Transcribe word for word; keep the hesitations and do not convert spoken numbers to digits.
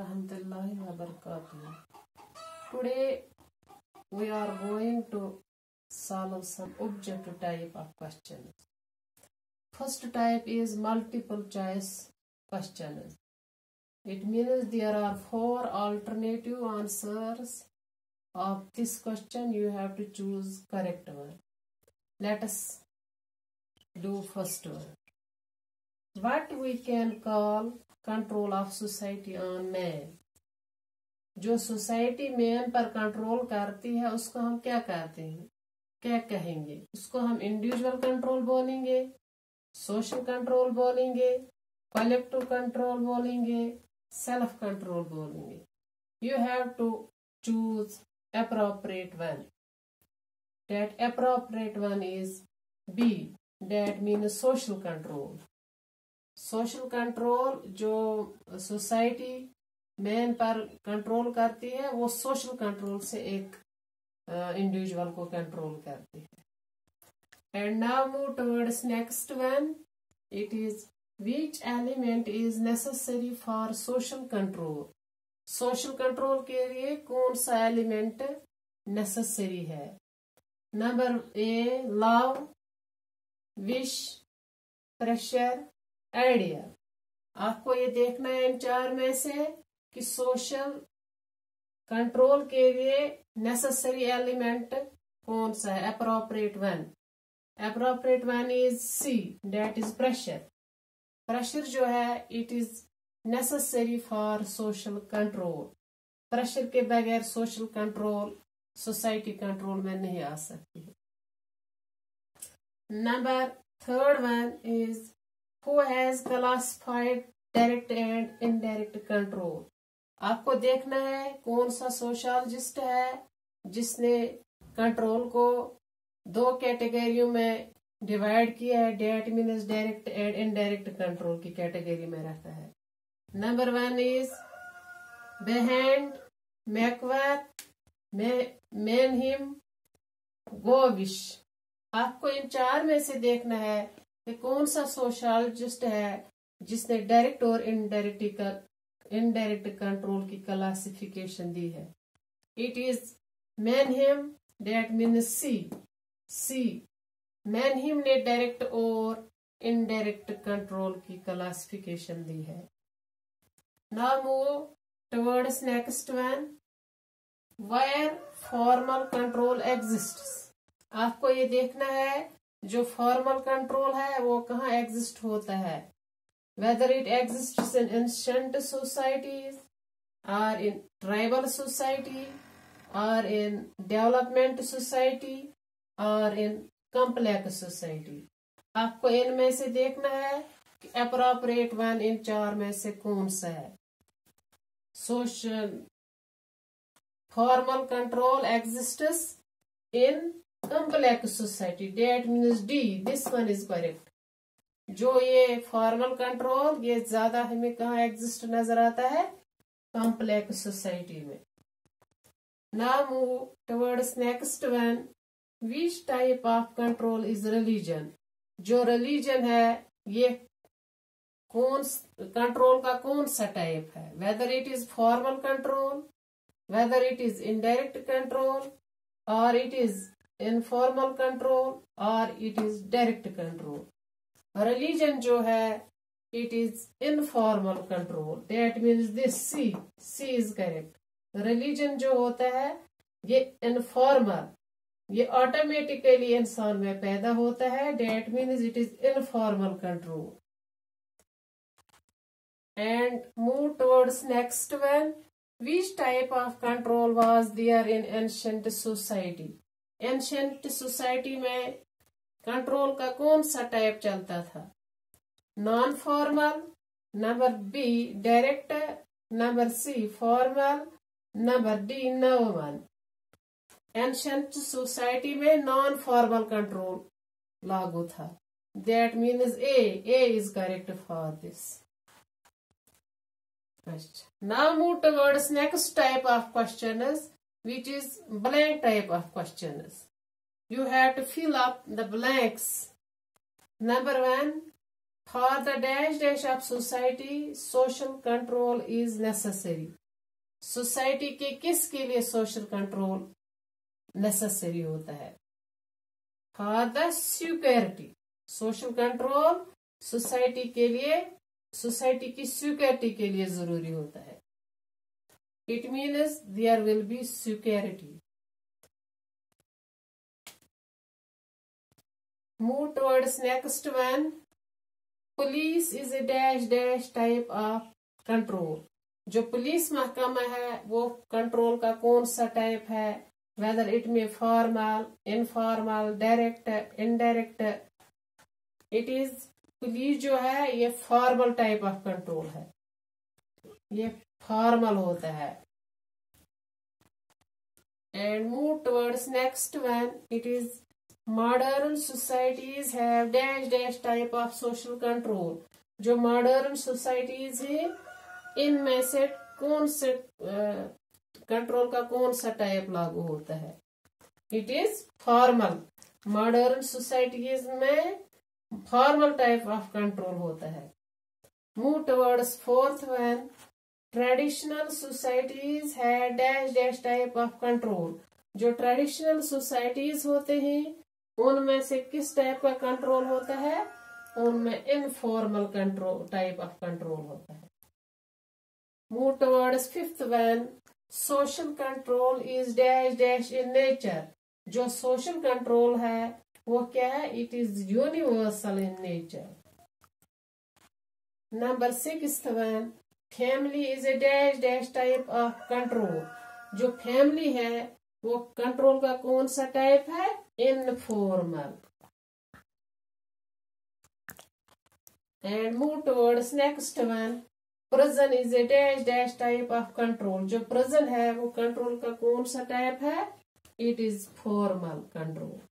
warahmatullahi wabarakatuh. Today we are going to solve some objective type of questions. First type is multiple choice questions. It means there are four alternative answers of this question. You have to choose correct one. Let us do first one. What we can call control of society on man? जो society man पर control करती है उसको हम क्या कहते हैं, क्या कहेंगे? उसको हम इंडिविजुअल कंट्रोल बोलेंगे, सोशल कंट्रोल बोलेंगे, कलेक्टिव कंट्रोल बोलेंगे, सेल्फ कंट्रोल बोलेंगे. You have to choose appropriate one. That appropriate one is B. That means social control. Social control जो सोसाइटी मैन पर कंट्रोल करती है वो सोशल कंट्रोल से एक इंडिविजुअल uh, को कंट्रोल करती है. And now move towards next one. It is which element is necessary for social control? Social control के लिए कौन सा एलिमेंट नेसेसरी है? Number A love, wish, pressure, idea. आपको ये देखना है इन चार में से कि सोशल कंट्रोल के लिए नेसेसरी एलिमेंट कौन सा है. Appropriate one. Appropriate one is C, that is pressure. Pressure जो है it is necessary for social control. Pressure के बगैर सोशल कंट्रोल सोसाइटी कंट्रोल में नहीं आ सकती है. Number third one is who has classified direct and indirect control. आपको देखना है कौन सा सोशलॉजिस्ट है जिसने कंट्रोल को दो कैटेगरियों में डिवाइड किया है. That means direct and indirect control की कैटेगरी में रहता है. Number one is Behend, Mackworth, Mannheim, Gurvitch. आपको इन चार में से देखना है कि कौन सा सोशलॉजिस्ट है जिसने डायरेक्ट और इनडायरेक्ट इनडायरेक्ट कंट्रोल की क्लासिफिकेशन दी है. It is Mannheim, that means C. C Mannheim ने डायरेक्ट और इनडायरेक्ट कंट्रोल की क्लासिफिकेशन दी है. Now move towards next one. Where formal control exists. आपको ये देखना है जो फॉर्मल कंट्रोल है वो कहाँ एग्जिस्ट होता है. Whether it exists in ancient societies और इन ट्राइबल सोसाइटी और इन डेवलपमेंट सोसाइटी और इन कॉम्प्लेक्स सोसाइटी. आपको इनमें से देखना है कि अप्रोप्रिएट वन इन चार में से कौन सा है. Social formal control exists in complex society. That means D. This one is correct. जो ये फॉर्मल कंट्रोल ये ज्यादा हमें कहाँ एग्जिस्ट नजर आता है, कॉम्प्लेक्स सोसाइटी में. Now move towards next one. Which type of control is religion. जो रिलीजन है ये कौन कंट्रोल का कौन सा टाइप है. Whether it is formal control, whether it is indirect control और इट इज इनफॉर्मल कंट्रोल और it is direct control. Religion जो है it is informal control. That means this C. C is correct. Religion जो होता है ये informal, ये automatically इंसान में पैदा होता है. That means it is informal control. And move towards next one. Which type of control was there in ancient society. Ancient society में कंट्रोल का कौन सा टाइप चलता था. Non formal, number B direct, number C formal, number D no one. Ancient society में non formal control लागू था. That means A. A is correct for this. Now move towards next type of questions, which is blank type of questions. You have to fill up the blanks. Number one, For the dash dash of society, social control is necessary. Society के किसके लिए social control necessary होता है? For the security, social control society के लिए, society की security के लिए जरूरी होता है. It means there will be security. Move towards next one. Police is a dash dash type of control. जो पुलिस महकमा है वो कंट्रोल का कौन सा टाइप है? वेदर इट में formal, informal, direct, indirect. It is, police जो है ये फॉर्मल टाइप ऑफ कंट्रोल है, ये फॉर्मल होता है. And move towards next one. It is modern societies have dash dash type of social control. जो मॉडर्न सोसाइटीज है इनमें से कौन से कंट्रोल का कौन सा टाइप लागू होता है? It is formal. Modern societies में फॉर्मल टाइप ऑफ कंट्रोल होता है. Move towards fourth one. Traditional societies है dash dash type of control. जो ट्रेडिशनल सोसाइटीज होते हैं उनमें से किस टाइप का कंट्रोल होता है? उनमें informal control type of control होता है. Move towards fifth one. Social control is dash dash in nature. जो social control है वो क्या है? It is universal in nature. Number sixth one. Family is a dash dash type of control. जो family है वो control का कौन सा type है? Informal. And move towards next one. Prison is a dash dash type of control. जो prison है वो कंट्रोल का कौन सा टाइप है? It is formal control.